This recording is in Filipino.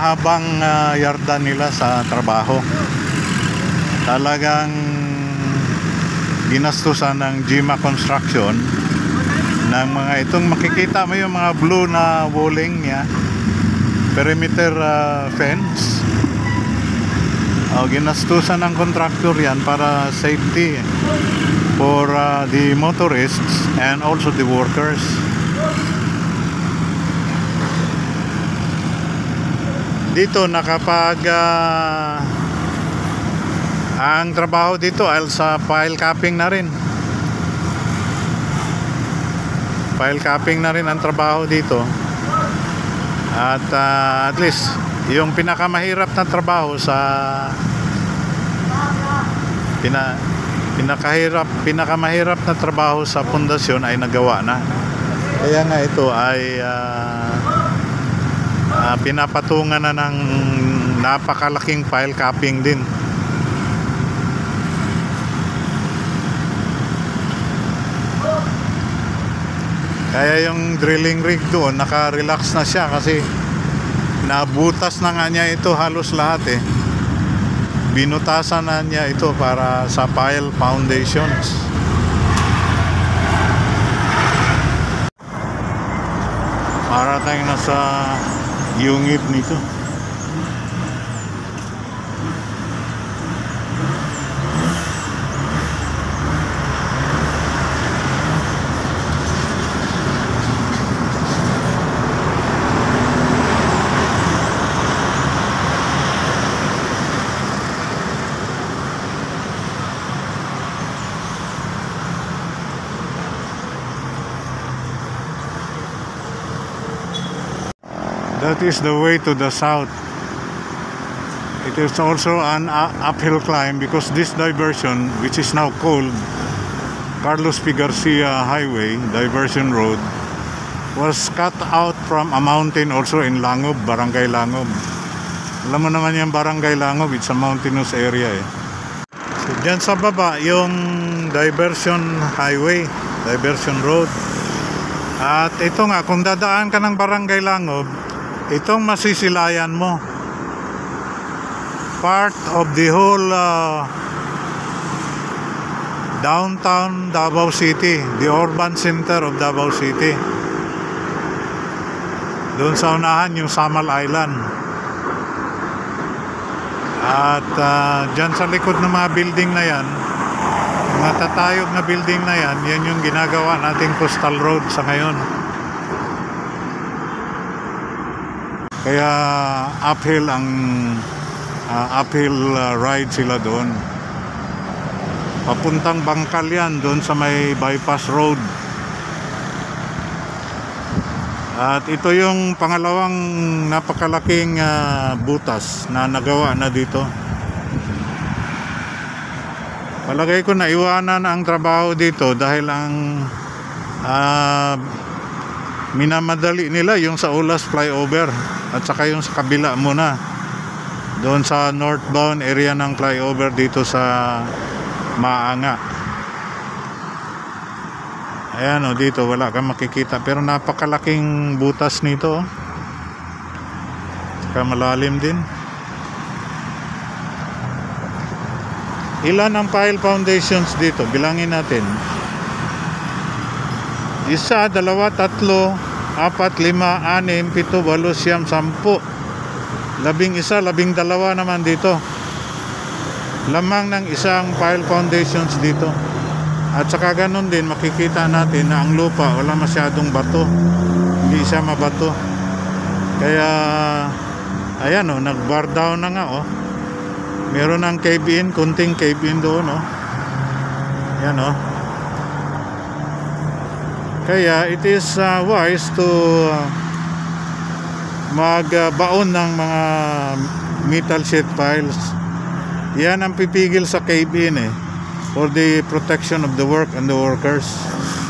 mahabang yarda nila sa trabaho. Talagang ginastusan ng Jima Construction ng mga itong makikita mo yung mga blue na walling niya, perimeter fence. Ginastusan ng contractor yan para safety for the motorists and also the workers. Dito nakapag ang trabaho dito ay sa pile capping na rin. Pile capping na rin ang trabaho dito. At at least yung pinakamahirap na trabaho sa pinakamahirap na trabaho sa pundasyon ay nagawa na. Kaya nga ito ay pinapatungan na ng napakalaking pile capping din. Kaya yung drilling rig doon naka-relax na siya kasi nabutas na nga niya ito halos lahat eh. Binutasan na niya ito para sa pile foundations. Para tayong nasa yungib nito. That is the way to the south. It is also an uphill climb because this diversion, which is now called Carlos P. Garcia Highway Diversion Road, was cut out from a mountain also in Langob, Barangay Langob. Alam mo naman yung Barangay Langob, it's a mountainous area eh. So dyan sa baba yung diversion highway, diversion road. At ito nga, kung dadaan ka ng Barangay Langob, itong masisilayan mo part of the whole downtown Davao City, the urban center of Davao City. Doon sa unahan yung Samal Island. At dyan sa likod ng mga building na yan, mga tatayog na building na yan, yan yung ginagawa nating coastal road sa ngayon. Kaya uphill ang ride sila doon. Papuntang Bangkal yan, doon sa may bypass road. At ito yung pangalawang napakalaking butas na nagawa na dito. Palagay ko na iwanan ang trabaho dito dahil ang minamadali nila yung sa Ulas flyover at saka yung sa kabila muna doon sa northbound area ng flyover dito sa Maanga. Ayan o, dito wala kang makikita pero napakalaking butas nito. Saka malalim din. Ilan ang pile foundations dito? Bilangin natin. 1, 2, 3, 4, 5, 6, 7, 8, 9, 10, 11, 12 naman dito. Lamang ng isang pile foundations dito. At saka ganun din makikita natin na ang lupa wala masyadong bato. Hindi siya mabato. Kaya ayan o, nag-bar down na nga o. Meron ng cave in, kunting cave in doon o. Yan o. Kaya it is wise to magbaon ng mga metal sheet piles. Yan ang pipigil sa cave in eh, for the protection of the work and the workers.